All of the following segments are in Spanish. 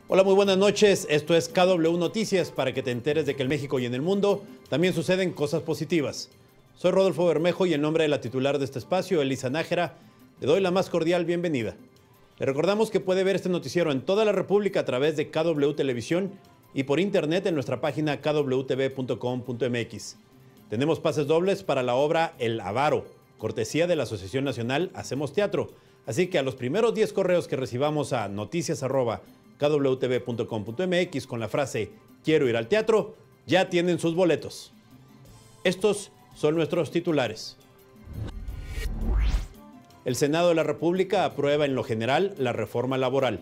Hola, muy buenas noches. Esto es KW Noticias para que te enteres de que en México y en el mundo también suceden cosas positivas. Soy Rodolfo Bermejo y en nombre de la titular de este espacio, Elisa Nájera, le doy la más cordial bienvenida. Le recordamos que puede ver este noticiero en toda la República a través de KW Televisión y por internet en nuestra página kwtv.com.mx. Tenemos pases dobles para la obra El Avaro, cortesía de la Asociación Nacional Hacemos Teatro. Así que a los primeros 10 correos que recibamos a noticias@kwtv.com.mx con la frase "Quiero ir al teatro", ya tienen sus boletos. Estos son nuestros titulares. El Senado de la República aprueba en lo general la reforma laboral.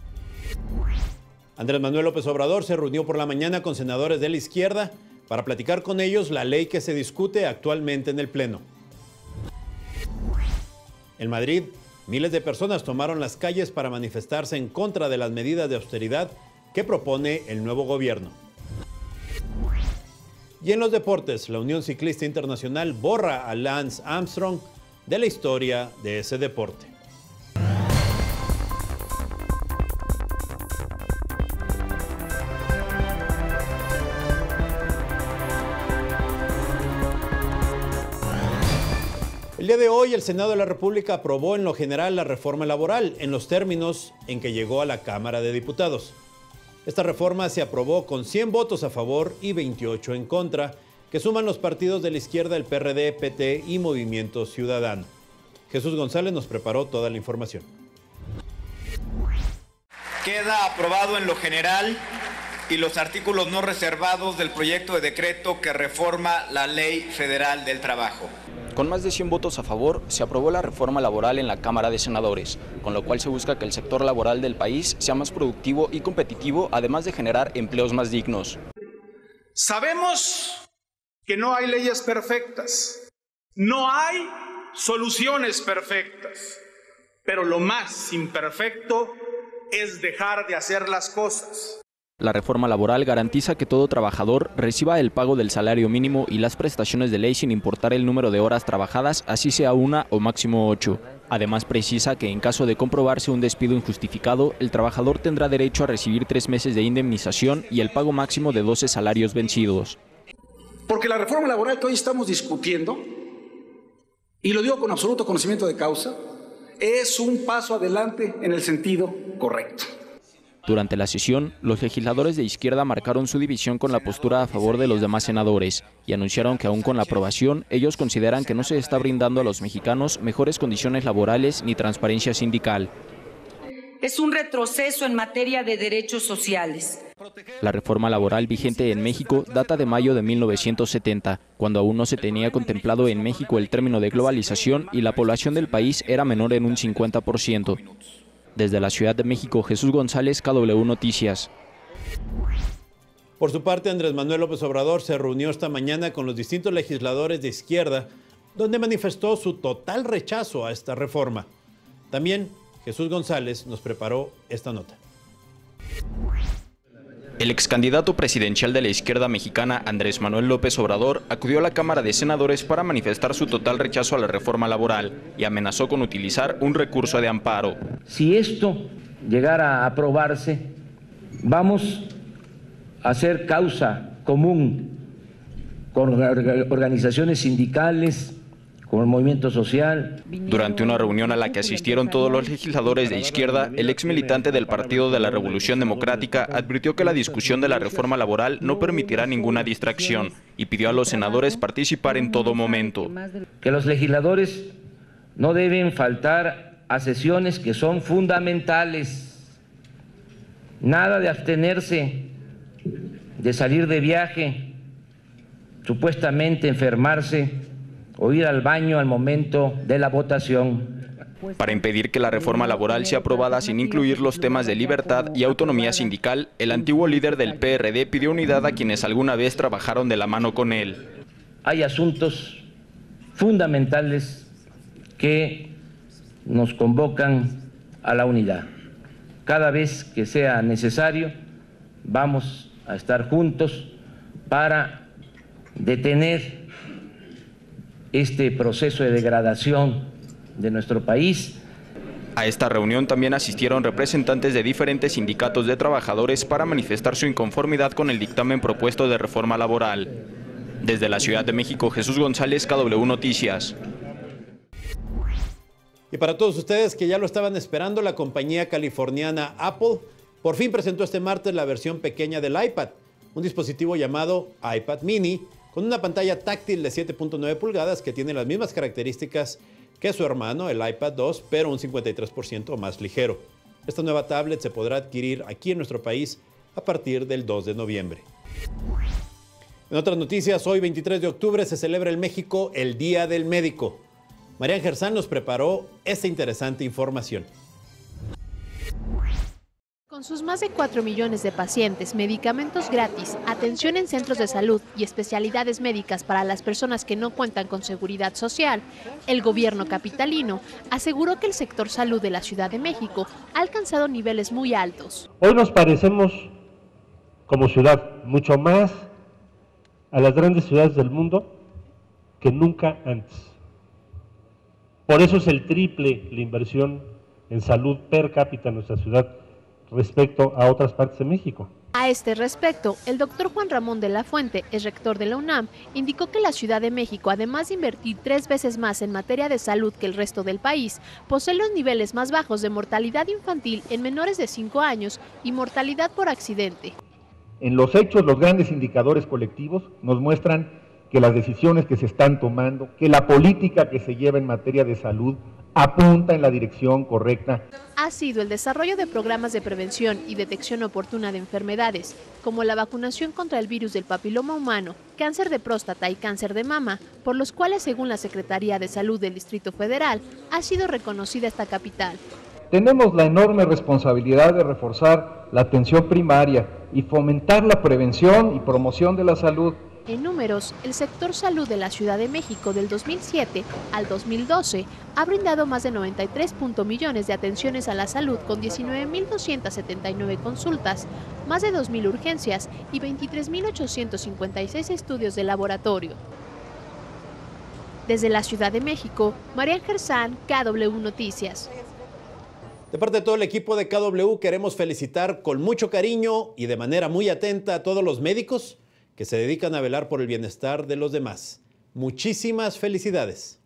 Andrés Manuel López Obrador se reunió por la mañana con senadores de la izquierda para platicar con ellos la ley que se discute actualmente en el Pleno. En Madrid, miles de personas tomaron las calles para manifestarse en contra de las medidas de austeridad que propone el nuevo gobierno. Y en los deportes, la Unión Ciclista Internacional borra a Lance Armstrong de la historia de ese deporte. El día de hoy, el Senado de la República aprobó en lo general la reforma laboral en los términos en que llegó a la Cámara de Diputados. Esta reforma se aprobó con 100 votos a favor y 28 en contra, que suman los partidos de la izquierda, el PRD, PT y Movimiento Ciudadano. Jesús González nos preparó toda la información. Queda aprobado en lo general y los artículos no reservados del proyecto de decreto que reforma la Ley Federal del Trabajo. Con más de 100 votos a favor, se aprobó la reforma laboral en la Cámara de Senadores, con lo cual se busca que el sector laboral del país sea más productivo y competitivo, además de generar empleos más dignos. Sabemos que no hay leyes perfectas, no hay soluciones perfectas, pero lo más imperfecto es dejar de hacer las cosas. La reforma laboral garantiza que todo trabajador reciba el pago del salario mínimo y las prestaciones de ley sin importar el número de horas trabajadas, así sea 1 o máximo 8. Además precisa que en caso de comprobarse un despido injustificado, el trabajador tendrá derecho a recibir 3 meses de indemnización y el pago máximo de 12 salarios vencidos. Porque la reforma laboral que hoy estamos discutiendo, y lo digo con absoluto conocimiento de causa, es un paso adelante en el sentido correcto. Durante la sesión, los legisladores de izquierda marcaron su división con la postura a favor de los demás senadores y anunciaron que aún con la aprobación, ellos consideran que no se está brindando a los mexicanos mejores condiciones laborales ni transparencia sindical. Es un retroceso en materia de derechos sociales. La reforma laboral vigente en México data de mayo de 1970, cuando aún no se tenía contemplado en México el término de globalización y la población del país era menor en un 50%. Desde la Ciudad de México, Jesús González, KW Noticias. Por su parte, Andrés Manuel López Obrador se reunió esta mañana con los distintos legisladores de izquierda, donde manifestó su total rechazo a esta reforma. También Jesús González nos preparó esta nota. El excandidato presidencial de la izquierda mexicana, Andrés Manuel López Obrador, acudió a la Cámara de Senadores para manifestar su total rechazo a la reforma laboral y amenazó con utilizar un recurso de amparo. Si esto llegara a aprobarse, vamos a hacer causa común con organizaciones sindicales, con el movimiento social. Durante una reunión a la que asistieron todos los legisladores de izquierda, el ex militante del Partido de la Revolución Democrática advirtió que la discusión de la reforma laboral no permitirá ninguna distracción y pidió a los senadores participar en todo momento. Que los legisladores no deben faltar a sesiones que son fundamentales. Nada de abstenerse, de salir de viaje, supuestamente enfermarse o ir al baño al momento de la votación. Para impedir que la reforma laboral sea aprobada sin incluir los temas de libertad y autonomía sindical, el antiguo líder del PRD pidió unidad a quienes alguna vez trabajaron de la mano con él. Hay asuntos fundamentales que nos convocan a la unidad. Cada vez que sea necesario, vamos a estar juntos para detener este proceso de degradación de nuestro país. A esta reunión también asistieron representantes de diferentes sindicatos de trabajadores para manifestar su inconformidad con el dictamen propuesto de reforma laboral. Desde la Ciudad de México, Jesús González, KW Noticias. Y para todos ustedes que ya lo estaban esperando, la compañía californiana Apple por fin presentó este martes la versión pequeña del iPad, un dispositivo llamado iPad Mini, con una pantalla táctil de 7.9 pulgadas que tiene las mismas características que su hermano, el iPad 2, pero un 53% más ligero. Esta nueva tablet se podrá adquirir aquí en nuestro país a partir del 2 de noviembre. En otras noticias, hoy 23 de octubre se celebra en México el Día del Médico. Marian Gersán nos preparó esta interesante información. Con sus más de 4 millones de pacientes, medicamentos gratis, atención en centros de salud y especialidades médicas para las personas que no cuentan con seguridad social, el gobierno capitalino aseguró que el sector salud de la Ciudad de México ha alcanzado niveles muy altos. Hoy nos parecemos como ciudad mucho más a las grandes ciudades del mundo que nunca antes. Por eso es el triple la inversión en salud per cápita en nuestra ciudad respecto a otras partes de México. A este respecto, el doctor Juan Ramón de la Fuente, el rector de la UNAM, indicó que la Ciudad de México, además de invertir 3 veces más en materia de salud que el resto del país, posee los niveles más bajos de mortalidad infantil en menores de 5 años y mortalidad por accidente. En los hechos, los grandes indicadores colectivos nos muestran que las decisiones que se están tomando, que la política que se lleva en materia de salud apunta en la dirección correcta. Ha sido el desarrollo de programas de prevención y detección oportuna de enfermedades, como la vacunación contra el virus del papiloma humano, cáncer de próstata y cáncer de mama, por los cuales, según la Secretaría de Salud del Distrito Federal, ha sido reconocida esta capital. Tenemos la enorme responsabilidad de reforzar la atención primaria y fomentar la prevención y promoción de la salud. En números, el sector salud de la Ciudad de México del 2007 al 2012 ha brindado más de 93 millones de atenciones a la salud con 19.279 consultas, más de 2.000 urgencias y 23.856 estudios de laboratorio. Desde la Ciudad de México, Marian Gersán, KW Noticias. De parte de todo el equipo de KW queremos felicitar con mucho cariño y de manera muy atenta a todos los médicos que se dedican a velar por el bienestar de los demás. Muchísimas felicidades.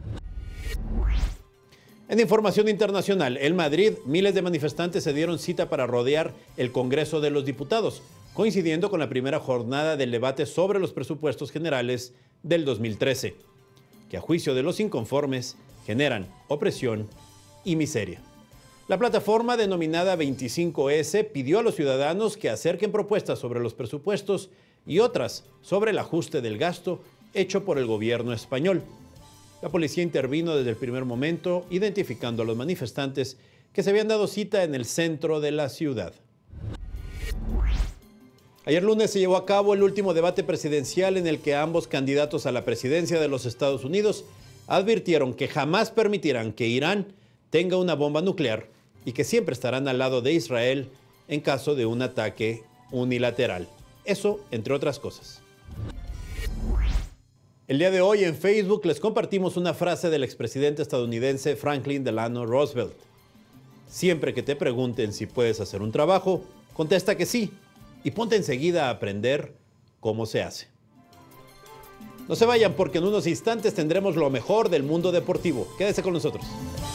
En información internacional, en Madrid, miles de manifestantes se dieron cita para rodear el Congreso de los Diputados, coincidiendo con la primera jornada del debate sobre los presupuestos generales del 2013, que a juicio de los inconformes generan opresión y miseria. La plataforma denominada 25S pidió a los ciudadanos que acerquen propuestas sobre los presupuestos y otras sobre el ajuste del gasto hecho por el gobierno español. La policía intervino desde el primer momento, identificando a los manifestantes que se habían dado cita en el centro de la ciudad. Ayer lunes se llevó a cabo el último debate presidencial en el que ambos candidatos a la presidencia de los Estados Unidos advirtieron que jamás permitirán que Irán tenga una bomba nuclear y que siempre estarán al lado de Israel en caso de un ataque unilateral. Eso, entre otras cosas. El día de hoy en Facebook les compartimos una frase del expresidente estadounidense Franklin Delano Roosevelt. Siempre que te pregunten si puedes hacer un trabajo, contesta que sí y ponte enseguida a aprender cómo se hace. No se vayan porque en unos instantes tendremos lo mejor del mundo deportivo. Quédese con nosotros.